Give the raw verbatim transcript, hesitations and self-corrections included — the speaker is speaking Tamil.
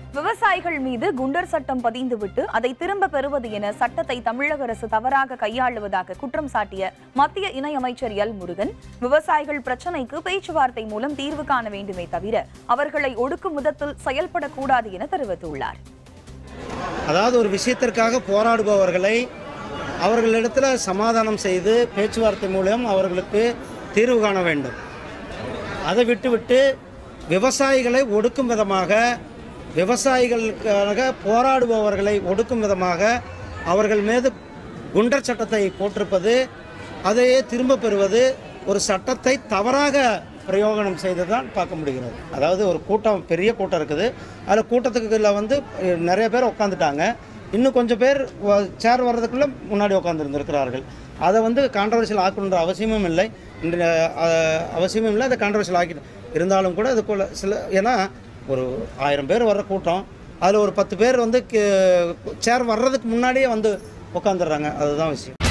விவசாயிகள் மீது குண்டர் சட்டம் பதிந்துவிட்டு அதை திரும்ப பெறுவது என சட்டத்தை தமிழக அரசு தவறாக கையாளுவதாக குற்றம் சாட்டிய மத்திய இணையமைச்சர் எல் முருகன், விவசாயிகள் பிரச்சினைக்கு பேச்சுவார்த்தை மூலம் தீர்வு காண வேண்டுமே தவிர அவர்களை ஒடுக்கும் விதத்தில் செயல்படக்கூடாது என தெரிவித்துள்ளார். அதாவது ஒரு விஷயத்திற்காக போராடுபவர்களை அவர்களிடத்தில் சமாதானம் செய்து பேச்சுவார்த்தை மூலம் அவர்களுக்கு தீர்வு காண வேண்டும். அதை விட்டுவிட்டு விவசாயிகளை ஒடுக்கும் விதமாக, விவசாயிகளுக்காக போராடுபவர்களை ஒடுக்கும் விதமாக அவர்கள் மீது குண்டர் சட்டத்தை போட்டிருப்பது, அதையே திரும்ப பெறுவது ஒரு சட்டத்தை தவறாக பிரயோகனம் செய்து தான் பார்க்க முடிகிறது. அதாவது ஒரு கூட்டம், பெரிய கூட்டம் இருக்குது, அதில் கூட்டத்துக்குள்ள வந்து நிறைய பேர் உட்காந்துட்டாங்க, இன்னும் கொஞ்சம் பேர் சேர் வர்றதுக்குள்ளே முன்னாடி உட்காந்துருந்துருக்கிறார்கள். அதை வந்து கான்ட்ரவர்ஷியல் ஆக்கணுன்ற அவசியமும் இல்லை, அவசியமும் இல்லை. அதை கான்ட்ரவர்ஷியல் ஆக்கி இருந்தாலும் கூட அதுக்குள்ள சில, ஏன்னா ஒரு ஆயிரம் பேர் வர்ற கூட்டம், அதில் ஒரு பத்து பேர் வந்து சேர் வர்றதுக்கு முன்னாடியே வந்து உட்காந்துடுறாங்க. அதுதான் விஷயம்.